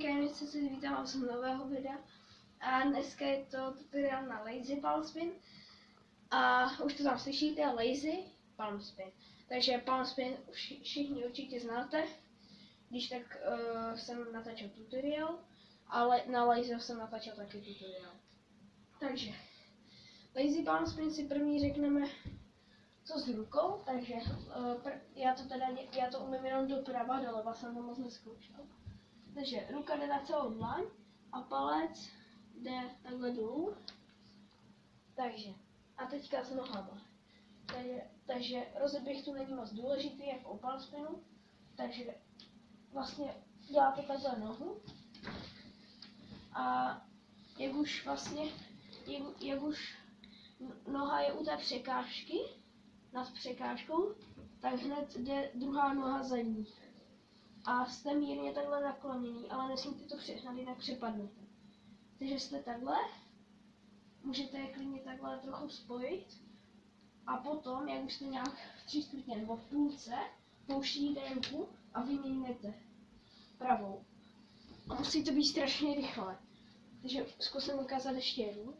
Gaming.cz, vítám vás z nového videa a dneska je to tutoriál na Lazy Palm Spin a už to tam slyšíte, Lazy Palm Spin. Takže Palm Spin všichni určitě znáte, když tak jsem natáčel tutoriál, ale na Lazy jsem natáčel taky tutoriál. Takže Lazy Palm Spin si první řekneme co s rukou, takže já to umím jenom doprava, doleva jsem to moc neskoušel. Takže ruka jde na celou dlaň a palec jde takhle dolů. Takže a teďka s nohama. Takže rozeběh tu není moc důležitý jako u palm spinu. Takže vlastně děláte takhle nohu. A jak už noha je u té překážky, nad překážkou, tak hned jde druhá noha za ní. A jste mírně takhle nakloněný, ale nesmíte to přehnat, jinak přepadnete. Takže jste takhle, můžete je klidně takhle trochu spojit a potom, jak už jste nějak v 3/4 nebo v půlce, pouštíte ruku a vyměníte pravou. A musí to být strašně rychle. Takže zkusím ukázat ještě jednu.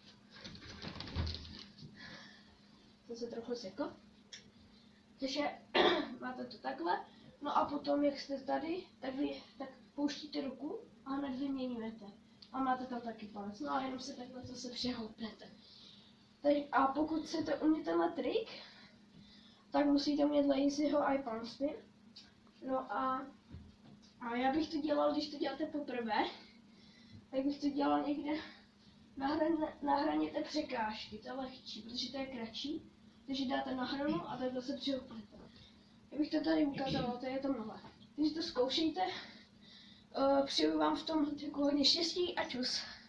To se trochu sekl. Takže máte to takhle. No a potom, jak jste tady, tak pouštíte ruku a hned vyměňujete. A máte tam taky palec. No a jenom se takhle zase přehoupnete. A pokud chcete umět tenhle trik, tak musíte umět Lazyho i Palm Spin. No a já bych to dělal, když to děláte poprvé, tak bych to dělal někde na hraně té překážky. To je lehčí, protože to je kratší. Takže dáte na hranu a takhle se přihoupnete. Já bych to tady ukázala, to je to mnohé. Takže to zkoušejte. Přeju vám v tom hodně štěstí a čus.